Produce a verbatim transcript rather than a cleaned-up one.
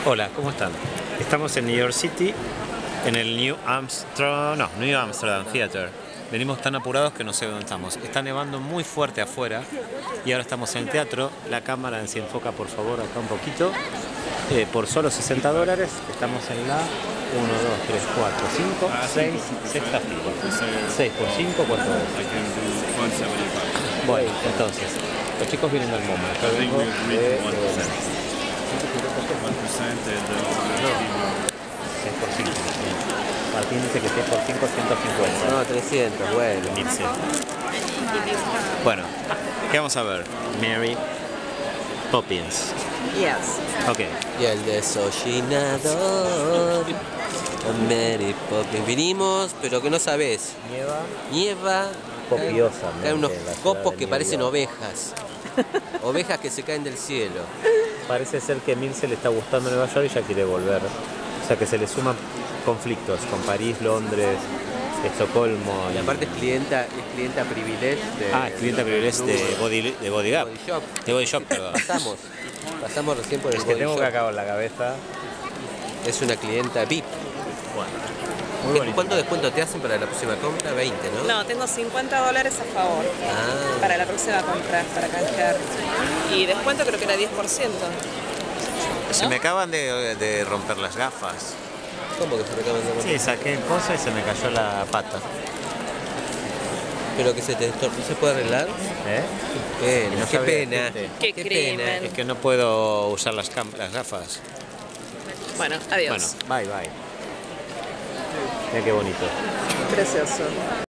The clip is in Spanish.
Hola, ¿cómo están? Estamos en New York City, en el New Amsterdam, no, New Amsterdam Theater. Venimos tan apurados que no sé dónde estamos. Está nevando muy fuerte afuera y ahora estamos en el teatro. La cámara se enfoca, por favor, acá un poquito. Eh, por solo sesenta dólares estamos en la uno, dos, tres, cuatro, cinco, seis, sexta fila. seis por cinco, ¿cuánto es? Bueno, entonces, los chicos vienen del MoMA. Yo vengo de... de seis por cinco. Martín dice que seis por cinco, ciento cincuenta. No, trescientos, bueno. mil cien. Bueno, ¿qué vamos a ver? Mary Poppins. Yes. Ok. Y el desollinador. Mary Poppins. Vinimos, pero que no sabés. Nieva. Nieva. Copiosa. Hay unos copos que parecen ovejas. Ovejas que se caen del cielo. Parece ser que a Milce le está gustando Nueva York y ya quiere volver. O sea que se le suman conflictos con París, Londres, Estocolmo. Y aparte es clienta, es clienta privilege de... Ah, es clienta privilege de Body, de Body Gap. Body Shop. De Body Shop, perdón. Pasamos. Pasamos recién por el Es que Body tengo Shop. que acabar la cabeza. Es una clienta V I P. Bueno. ¿Qué- ¿Cuánto descuento te hacen para la próxima compra? veinte, ¿no? No, tengo cincuenta dólares a favor Ah. para la próxima compra, para canjear. Y descuento creo que era diez por ciento. Se me acaban de, de romper las gafas. ¿Cómo que se te acaban de romper? Sí, saqué el coso y se me cayó la pata. ¿Pero que se te estor- no se puede arreglar? ¿Eh? Qué Y pena, no qué sabía pena. decirte. Qué crimen. Es que no puedo usar las, cam- las gafas. Bueno, adiós. Bueno, bye bye. Mira qué bonito. Precioso.